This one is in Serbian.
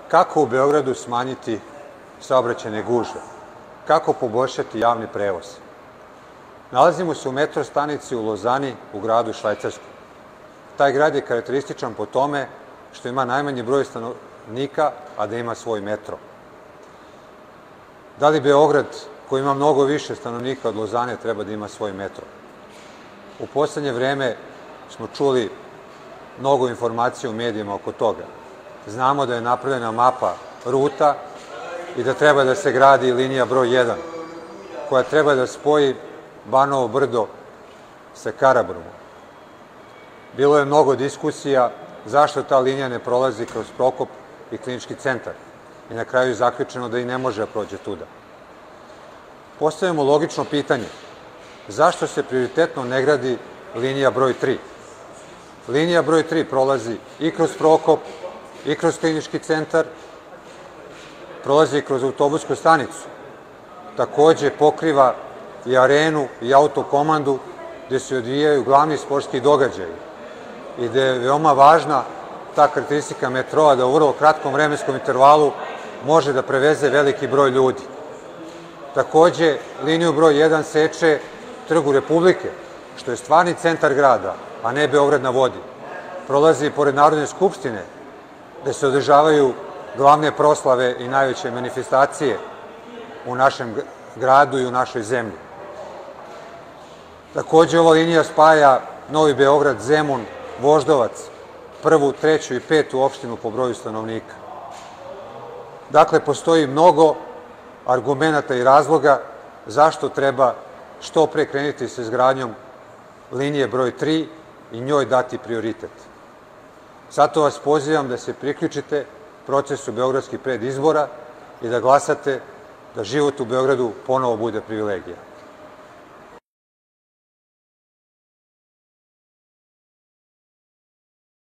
Kako u Beogradu smanjiti saobraćajne gužve? Kako poboljšati javni prevoz? Nalazimo se u metro stanici u Lozani, u gradu Švajcarskoj. Taj grad je karakterističan po tome što ima najmanji broj stanovnika, a da ima svoj metro. Da li Beograd, koji ima mnogo više stanovnika od Lozane, treba da ima svoj metro? U poslednje vreme smo čuli mnogo informacija u medijima oko toga. Znamo da je napravljena mapa ruta i da treba da se gradi linija broj 1, koja treba da spoji Banovo Brdo sa Karaburmom. Bilo je mnogo diskusija zašto ta linija ne prolazi kroz Prokop i Klinički centar i na kraju je zaključeno da i ne može da prođe tuda. Postavljamo logično pitanje – zašto se prioritetno ne gradi linija broj 3? Linija broj 3 prolazi i kroz Prokop, i kroz Klinički centar, prolazi i kroz autobusku stanicu. Takođe pokriva i arenu i autokomandu gde se odvijaju glavni sportski događaji i gde je veoma važna ta karakteristika metroa da u vrlo kratkom vremenskom intervalu može da preveze veliki broj ljudi. Takođe, liniju broj 1 seče Trgu Republike, što je stvarni centar grada, a ne Beograd na vodi. Prolazi pored Narodne skupštine, gde se održavaju glavne proslave i najveće manifestacije u našem gradu i u našoj zemlji. Takođe, ova linija spaja Novi Beograd, Zemun, Voždovac, 1., 3. i 5. opštinu po broju stanovnika. Dakle, postoji mnogo argumenata i razloga zašto treba što pre krenuti sa izgradnjom linije broj 3 i njoj dati prioritet. Zato vas pozivam da se priključite procesu beogradskih predizbora i da glasate da život u Beogradu ponovo bude privilegija.